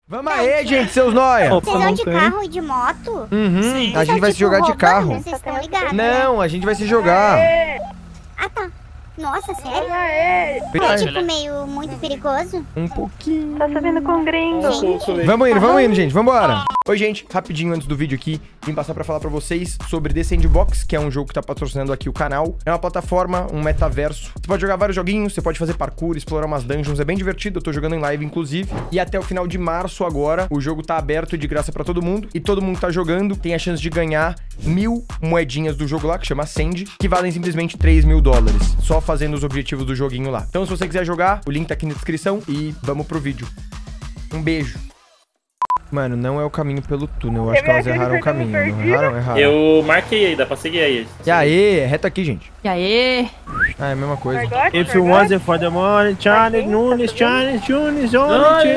Vamos aí, gente, seus nóia. Vocês vão de carro e de moto? Uhum, a gente vai se jogar de carro. Vocês estão ligados, né? Não, a gente vai se jogar. Ah, tá. Nossa, sério? Vai. É tipo meio muito perigoso? Um pouquinho. Tá subindo com gringo. Vamos indo, gente, vambora. Oi, gente, rapidinho antes do vídeo aqui, vim passar pra falar pra vocês sobre The Sandbox, que é um jogo que tá patrocinando aqui o canal. É uma plataforma, um metaverso. Você pode jogar vários joguinhos, você pode fazer parkour, explorar umas dungeons, é bem divertido, eu tô jogando em live, inclusive. E até o final de março agora, o jogo tá aberto e de graça pra todo mundo. E todo mundo que tá jogando tem a chance de ganhar 1000 moedinhas do jogo lá, que chama Sand, que valem simplesmente $3.000. Só fazendo os objetivos do joguinho lá. Então, se você quiser jogar, o link tá aqui na descrição e vamos pro vídeo. Um beijo. Mano, não é o caminho pelo túnel. Eu acho que elas erraram o caminho. Não erraram? Erraram. Eu marquei aí, dá pra seguir aí. E aí, é reto aqui, gente. E aí? Ah, é a mesma coisa. If you want it for the money, Charlie Nunes, Charlie Nunes, I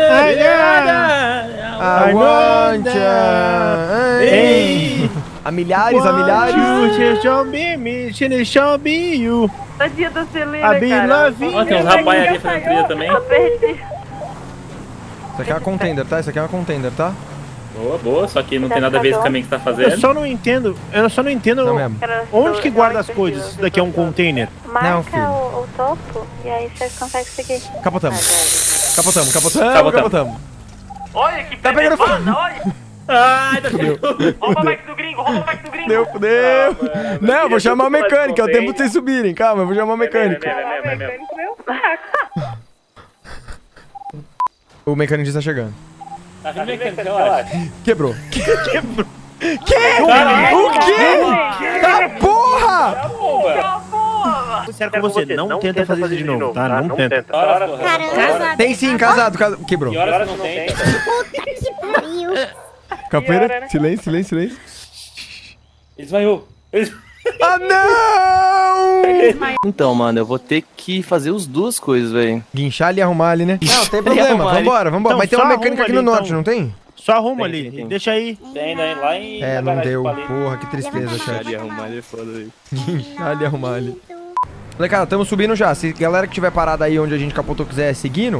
want ya. Ei. A milhares, a milhares. Show me you. Tadinha da Celina, I be cara. loving Ó, tem uns rapazes ali fazendo trilha também. Eu perdi. Isso aqui é uma contender, tá? Isso aqui é uma contender, tá? Boa, boa, só que não tem nada a ver esse caminho que você tá Eu fazendo. só não entendo Não mesmo. onde que guarda as coisas. Isso daqui é um container. Não, filho. Marca o topo e aí você consegue seguir. Capotamos. Capotamos. Olha que Tá pegando fogo. olha! Ai, tá chegando. Rouba o bike do gringo, Fudeu. mano, Não, eu vou chamar o pular de mecânico. É o tempo de contender. vocês subirem. Calma, eu vou chamar o mecânico. É mesmo. O mecânico já tá chegando. Tá vindo mecânico, relaxa. Quebrou. Que? Caralho. O quê? Tá porra! Sério com você, não tenta fazer isso de novo, tá? Não tenta. Caramba. Tem sim, casado. Quebrou. Que horas não tem? Puta que pariu. Capoeira, silêncio. Desmaiou. Ah, não! Então, mano, eu vou ter que fazer as duas coisas, velho. Guinchar ali e arrumar ali, né? Não, tem problema. Arrumar ali. Vambora. Então, Mas tem só uma mecânica arruma aqui no ali, norte, então. não tem? Só arruma Tem, ali, tem. deixa aí. Tem, né? Lá em. É, na não garagem deu. do Palito. Porra, que tristeza, chat. Arrumar ali é foda, velho. Guinchar ali e arrumar ali. Molecada, tamo subindo já. Se a galera que tiver parada aí onde a gente capotou quiser seguindo.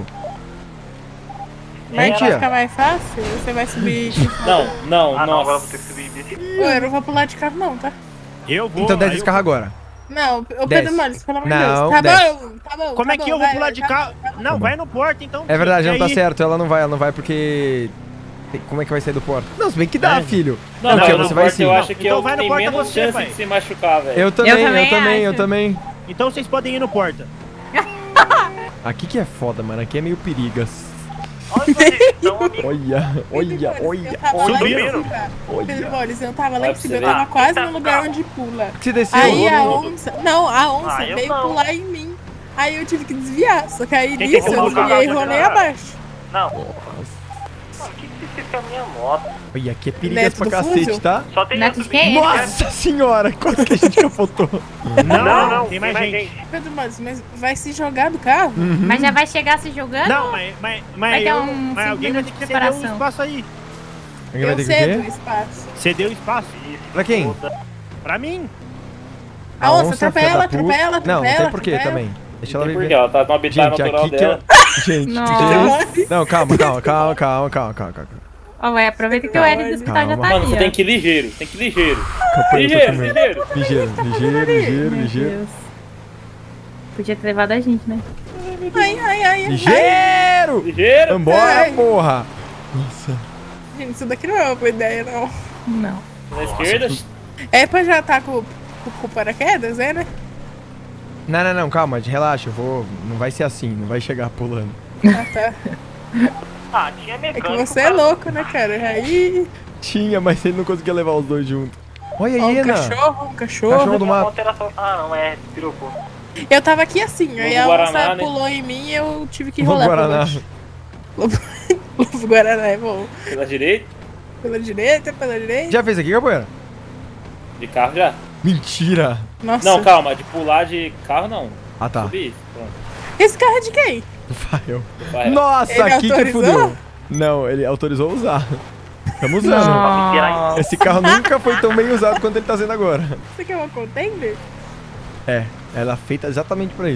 Vai tia? ficar mais fácil? Você vai subir. Não, nossa. vou ter que subir. Eu não vou pular de carro, não, tá? Eu vou. Então desce aí esse carro agora. Não, o Desce. Pedro Moles, pelo amor de Não, Deus. Tá desce. bom, tá bom. Como tá é que bom, eu vou vai, pular de tá carro? bom. Não, vai no porta então. É verdade, não tá Aí. certo. Ela não vai porque... Como é que vai sair do porta? Não, se bem que dá, É. filho. Não, tia, no você vai porta sim. eu acho que Então eu vai no tenho porta menos você, chance pai. de se machucar, velho. Eu também. também acho. Então vocês podem ir no porta. Aqui que é foda, mano. Aqui é meio perigas. Olha. Eu tava lá em Subiram. cima. Olha. Pedro Moles, eu tava lá em Vai cima, eu pra você tava quase no lugar onde pula. Você desceu? Aí a onça. Não, a onça eu veio não. pular em mim. Aí eu tive que desviar. Só que aí Quem nisso que eu pulou? desviei e rolei abaixo. Não. O que você fez com a minha moto? Olha, aqui é perigas Neto pra do cacete, Fúzio? tá? Só tem Neto de quem? Nossa senhora, quase que a gente capotou. Não, tem mais gente. Pedro Moles, mas vai se jogar do carro? Mas já vai chegar se jogando? Não, mas ter eu- um mas alguém vai ter que ceder um separação. espaço aí. Alguém vai Eu ter que cedo o o quê? espaço. Cedeu espaço. Pra quem? Pra mim. A onça, filha atropela, da puta. atropela, Não, não tem atropela, porquê atropela. também. Deixa ela Tem viver. porque ela tá no habitat Gente, natural aqui que dela. Gente, Nossa. Não, calma. Ó, vai, aproveita que o L do hospital já tá Calma. Mano, ali, você ó. tem que ir ligeiro, tem que ir ligeiro. Capoeira, tô com medo. Ligeiro. Ligeiro. Meu Deus. Podia ter levado a gente, né? Ai. Ligeiro! Ligeiro. Vambora, Ai. porra! Nossa. Gente, isso daqui não é uma boa ideia, não. Não. Na esquerda. É pra já tá com o paraquedas, é, né? Não, calma, relaxa, eu vou... Não vai ser assim, não vai chegar pulando. Ah, tá. Ah, tinha É mecânico. que você é louco, né, cara? Aí... Tinha, mas ele não conseguia levar os dois juntos. Olha Ó, aí, um Ana. cachorro. Cachorro do Uma mato. alteração. Ah, não, é pirocô. Eu tava aqui assim, aí a Lobo onça Guaraná, né? pulou em mim e eu tive que Lobo rolar pra Guaraná. baixo. Lobo Guaraná é bom. Pela direita. Pela direita. Já fez aqui, capoeira? De carro já. Mentira! Nossa. Não, calma, de pular de carro não. Ah, tá. Subir. Pronto. Esse carro é de quem? Vai eu. Vai. Nossa, Ele aqui que autorizou? fudeu. Não, ele autorizou usar. Estamos usando. Nossa. Esse carro nunca foi tão bem usado quanto ele tá sendo agora. Você quer uma contender? É, ela é feita exatamente pra isso.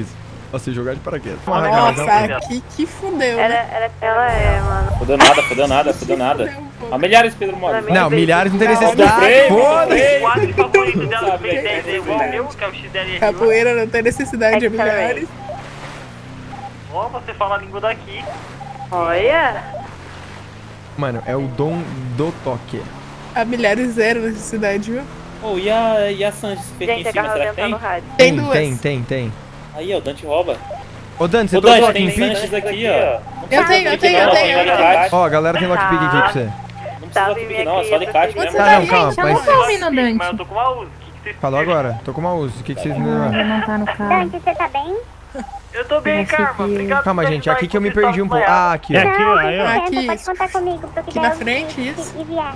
Você jogar de paraquedas. Nossa, aqui que fudeu. né? Ela é, mano. Fudeu nada, fudeu nada, fudeu nada. Fudeu um pouco. A milhares, Pedro Mole. Não, milhares não tem Freio, necessidade. Foda-se. O quadro favorito dela do Ben 10 é igual ao meu, que é o XDR. Capoeira não tem necessidade de milhares. Ó, você fala a língua daqui. Olha. Mano, é o dom do toque. A milhares zero necessidade, viu? Oh, e a Sanji se fez aqui Gente, em a cima, carro será dentro que tá tem? no rádio. Tem duas. Tem. Aí, ó, o Dante rouba. Ô, Dani, você Ô, trouxe Dante, Lock tem Pick? Sanches aqui, ó. Eu tenho. Ó, a galera tem Lock Pick aqui pra você. Não precisa Lock Pick não, é só alicate mesmo. Tá, não, calma, Gente, eu não mas... tô ouvindo, Dante. Mas eu tô com uma Uzi. O que vocês Falou agora, tô com uma Uzi. O que vocês me Ele não tá no carro. Dante, você tá bem? Eu tô bem, Karma. Obrigado. Calma, por gente, ajudar aqui que eu me enquanto perdi um pouco. vocês Ah, aqui, É ó. aqui, ó, aí, ó. Aqui, Pode isso. contar comigo pro que Aqui der na frente, isso. E vier.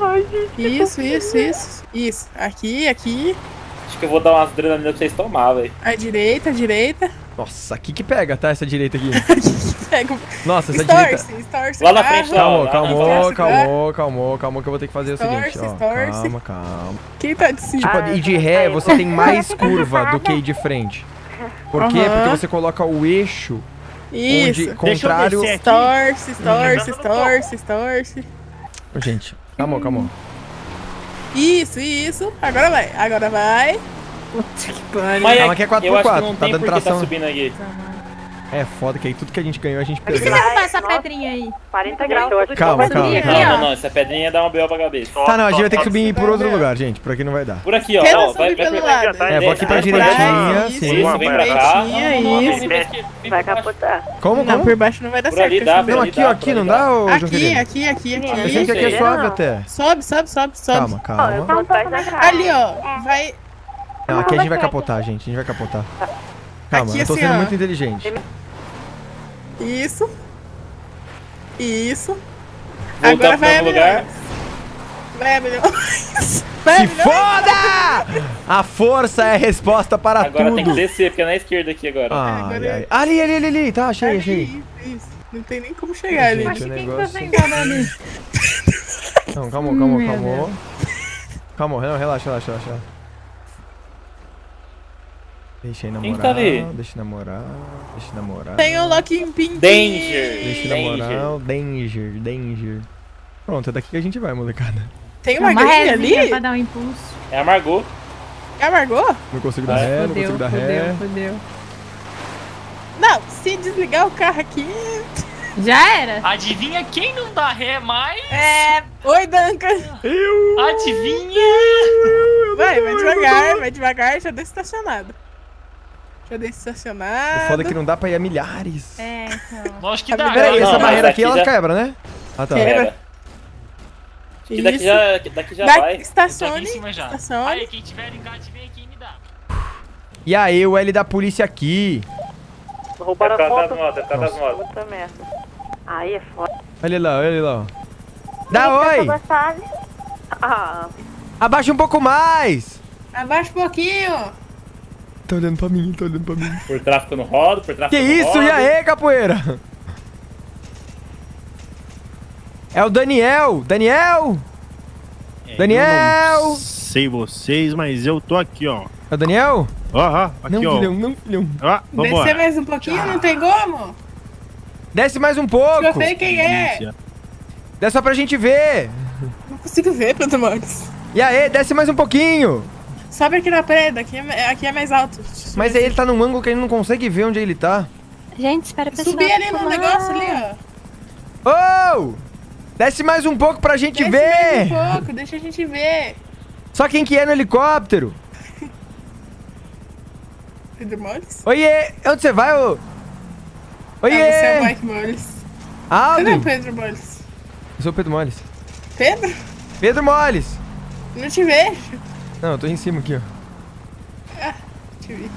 Isso. Aqui. Acho que eu vou dar umas adrenalinas pra vocês tomar, velho. A direita. Nossa, aqui que pega, tá? Essa direita aqui. Pega. Nossa, essa direita... Estorce. Lá na o carro. frente, ó. Calma, que eu vou ter que fazer o seguinte, ó. Estorce. Calma. Quem tá de cima? Tipo, e de ré você tem mais curva do que ir de frente. Por quê? Aham. Porque você coloca o eixo onde Isso. contrário... Deixa eu descer Estorce. Gente, calma. Isso. Agora vai. Mas Calma que é 4x4, eu acho que não tá tem dando por que tá tração. subindo aqui. É foda que aí tudo que a gente ganhou a gente Por que perdeu. você não passa a pedrinha aí? 40 graus. Calma. Subir aqui, Não, ó. não, essa pedrinha dá uma BO pra cabeça. Tá, não, a gente vai ter que subir por outro lugar, gente. Por aqui não vai dar. Por aqui, ó. Tenta Ó, subir pelo pra- lado. É, vou aqui pra Vai direitinha, isso, sim. Isso, vem pra cá. Isso. Vai capotar. Como? Não, por baixo não vai dar Por certo. ali dá, deixa eu Não, ver. aqui não dá, ô João querido? Aqui. Eu sei que Isso aqui é aí. suave até. Sobe. Calma. Tá um pouco mais rápido. Ali, ó. Vai. Não, aqui a gente vai capotar, gente. A gente vai capotar. Calma, Aqui eu tô assim, sendo ó. muito inteligente. Isso. Voltar Agora pro vai mesmo lugar. Vai, melhor. Se foda! A força é a resposta para Agora tem que tudo. descer, porque é na esquerda aqui agora. Ai. Ali. Tá, achei. Isso. Não tem nem como chegar ali. Gente, o Quem que negócio... tá sentada ali? Não, calma. Calma, não, relaxa. Deixa Quem que tá ali? namorar. Tem o Locking Pin. Danger. Deixa namorar. Danger. Pronto, é daqui que a gente vai, molecada. Tem uma Uma gringa resinha ali? pra dar um impulso. É a Margot. É a Margot? Não consigo dar ré, não consigo dar ré. Fudeu. Não, se desligar o carro aqui... Já era. Adivinha quem não dá ré mais? Oi, Duncan. Adivinha? Vai devagar, já desce estacionado. O foda é que não dá pra ir a milhares. É, então. Lógico que dá. Peraí, Não, essa mas barreira aqui aqui ela já- quebra, né? Ah, tá. Quebra. Que daqui já Daqui, vai. Eu tô aqui em estacione. cima já. Estacione. Aí, quem tiver engate, vem aqui e me dá. E aí, o L da polícia aqui. Roubaram a foto. das motos. Puta merda. Aí é foda. Olha ele lá, ó. Dá oi! Gostosa. Ah, Abaixa um pouco mais! Abaixa um pouquinho. Tá olhando pra mim. Por tráfico no rodo, por tráfico Que no isso? rodo. E aí, capoeira? É o Daniel! Daniel! Eu não sei vocês, mas eu tô aqui, ó. É o Daniel? Ó, aqui, Não, ó. filhão. Ó, Descer vambora. mais um pouquinho, não tem como? Desce mais um Deixa eu pouco. ver quem é. Delícia. Desce só pra gente ver. Não consigo ver, Pedro Marques. E aí, desce mais um pouquinho. Sobe aqui na parede, aqui é mais alto. Mas aí ele tá num ângulo que a gente não consegue ver onde ele tá. gente, espera pra Subir ali no negócio ali, ó. Ô! Desce mais um pouco pra gente Desce ver. mais um pouco, deixa a gente ver. Só quem que é no helicóptero. Pedro Marques? Oiê! Onde você vai, ô? Ah, você é o Oiê! Mike Morris. Cadê o Aldo! Pedro Morris? Eu sou o Pedro Moles. Pedro? Pedro Moles! Não te vejo. Não, eu tô em cima aqui, ó. Te vi.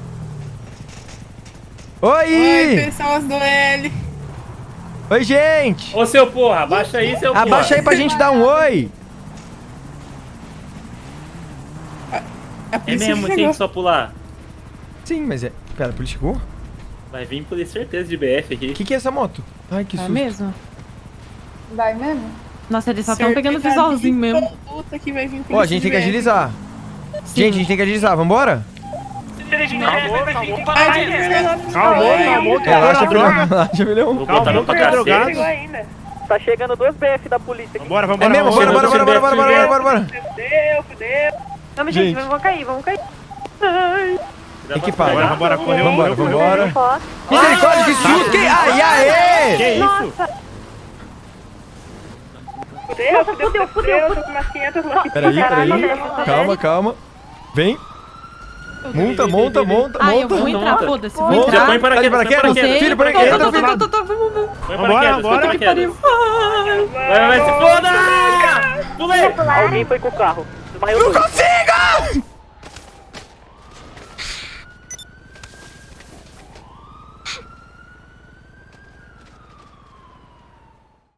Oi! Oi, pessoas do L. Oi, gente! Ô, seu porra, abaixa aí, seu porra. Abaixa aí pra gente dar um oi! A É polícia mesmo, chegou. tem que só pular. Sim, mas é... Pera, a polícia chegou? Vai vir por certeza de BF aqui. O que é essa moto? Ai, que É susto. mesmo? Vai mesmo? Nossa, eles só estão pegando o Certeza visualzinho absoluta mesmo. Puta que vai vir Ó, a gente tem que agilizar. Gente, a gente tem que agilizar, vambora? Se ele de BF, vai vir com paraquedas. Calmou, Relaxa, filhão. Calmou, pra que é cacete. drogado. ainda. Tá chegando 2 BF da polícia aqui. Bora. É mesmo? Bora. Fudeu. Vamos, Gente. gente, vamos cair. Equipado. Bora, correu. Vambora. Misericórdia, que susto! Ai! Que isso? Fudeu. Tô com umas 500 lá. Peraí. Calma. Vem. Monta. Eu vou entrar, foda-se. Vou Monta. entrar. Põe paraquedas, Tá de paraquedas? Sei. Filho, Tô, paraquedas. vamos. Põe Vambora. paraquedas. Vai, se foda! Pulei! Alguém foi com o carro. Desmaiou dois.